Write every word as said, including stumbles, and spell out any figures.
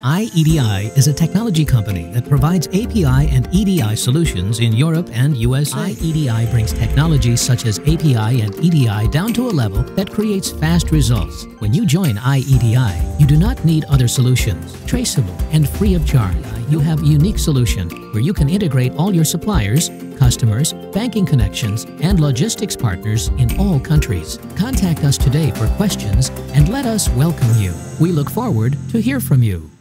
iEDI is a technology company that provides A P I and E D I solutions in Europe and U S A. iEDI brings technologies such as A P I and E D I down to a level that creates fast results. When you join iEDI, you do not need other solutions. Traceable and free of charge, you have a unique solution where you can integrate all your suppliers, customers, banking connections, and logistics partners in all countries. Contact us today for questions and let us welcome you. We look forward to hear from you.